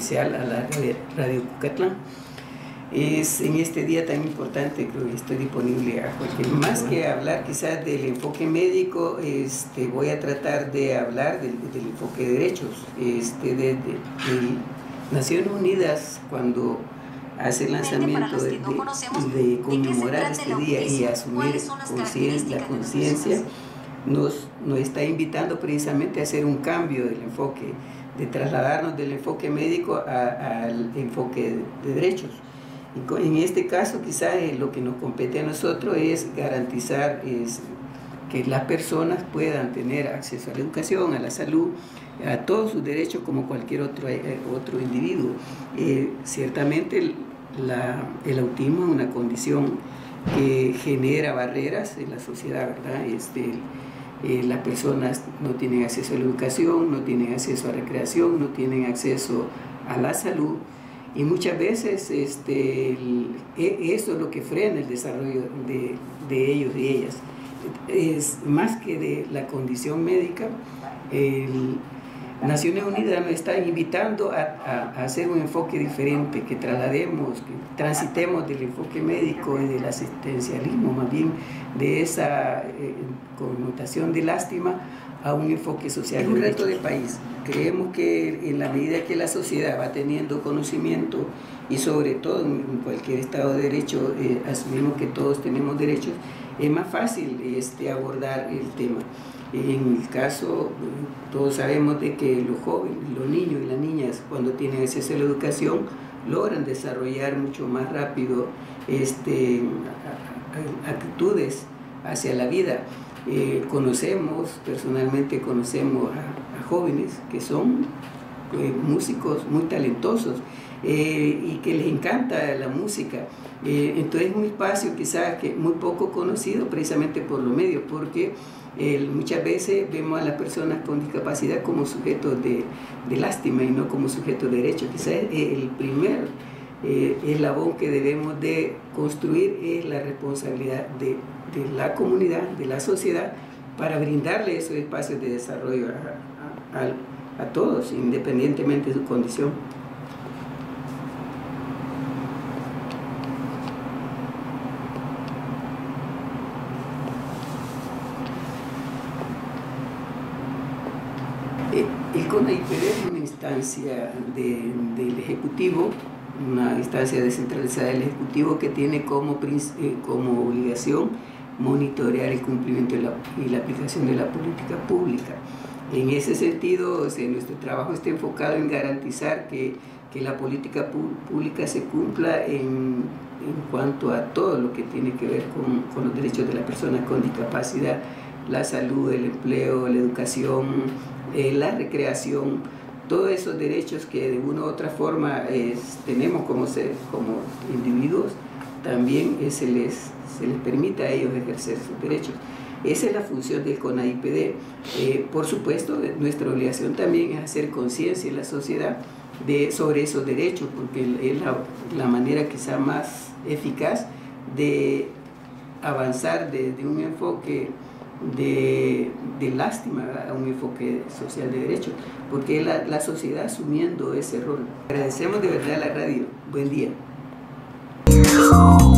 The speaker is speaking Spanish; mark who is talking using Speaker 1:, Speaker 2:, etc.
Speaker 1: especial a la Radio Cucatlán. Es en este día tan importante que estoy disponible a cualquier. Más que hablar quizás del enfoque médico, voy a tratar de hablar del enfoque de derechos. De Naciones Unidas, cuando hace el lanzamiento de conmemorar este día y asumir la conciencia, nos está invitando precisamente a hacer un cambio del enfoque, de trasladarnos del enfoque médico al enfoque de derechos. En este caso, quizás lo que nos compete a nosotros es garantizar que las personas puedan tener acceso a la educación, a la salud, a todos sus derechos como cualquier otro individuo. Ciertamente el autismo es una condición que genera barreras en la sociedad, ¿verdad? Las personas no tienen acceso a la educación, no tienen acceso a recreación, no tienen acceso a la salud, y muchas veces eso es lo que frena el desarrollo de ellos y ellas. Es más que de la condición médica. Naciones Unidas nos está invitando a hacer un enfoque diferente, que traslademos, que transitemos del enfoque médico y del asistencialismo, más bien de esa connotación de lástima, a un enfoque social. Es un reto del país. Creemos que en la medida que la sociedad va teniendo conocimiento, y sobre todo en cualquier Estado de Derecho, asumimos que todos tenemos derechos, es más fácil abordar el tema. En el caso, todos sabemos de que los jóvenes, los niños y las niñas, cuando tienen acceso a la educación, logran desarrollar mucho más rápido actitudes hacia la vida. Personalmente conocemos a jóvenes que son músicos muy talentosos y que les encanta la música. Entonces es un espacio quizás que muy poco conocido precisamente por los medios, porque muchas veces vemos a las personas con discapacidad como sujetos de lástima y no como sujetos de derecho. Quizás el primer eslabón que debemos de construir es la responsabilidad de la comunidad, de la sociedad, para brindarle esos espacios de desarrollo a todos, independientemente de su condición. El CONAIPD es una instancia del Ejecutivo, una instancia descentralizada del Ejecutivo que tiene como obligación monitorear el cumplimiento y la aplicación de la política pública. En ese sentido, nuestro trabajo está enfocado en garantizar que la política pública se cumpla en cuanto a todo lo que tiene que ver con los derechos de las personas con discapacidad, la salud, el empleo, la educación, la recreación, todos esos derechos que de una u otra forma tenemos como individuos, también se les permite a ellos ejercer sus derechos. Esa es la función del CONAIPD. Por supuesto, nuestra obligación también es hacer conciencia en la sociedad sobre esos derechos, porque es la manera quizá más eficaz de avanzar de un enfoque de lástima a un enfoque social de derechos, porque la sociedad asumiendo ese rol. Agradecemos de verdad a la radio. Buen día.